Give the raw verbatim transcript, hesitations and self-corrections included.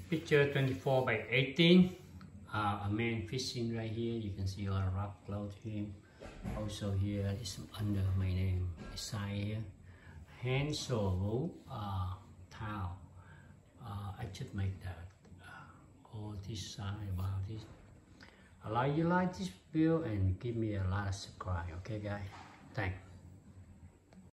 Picture twenty-four by eighteen. Uh, a man fishing right here. You can see all rock close to him. Also here is under my name. Beside here, hand shovel uh, towel. Uh, I should make that. Uh, all this side about this. I like you like this video and give me a lot of subscribe. Okay, guys. Thanks.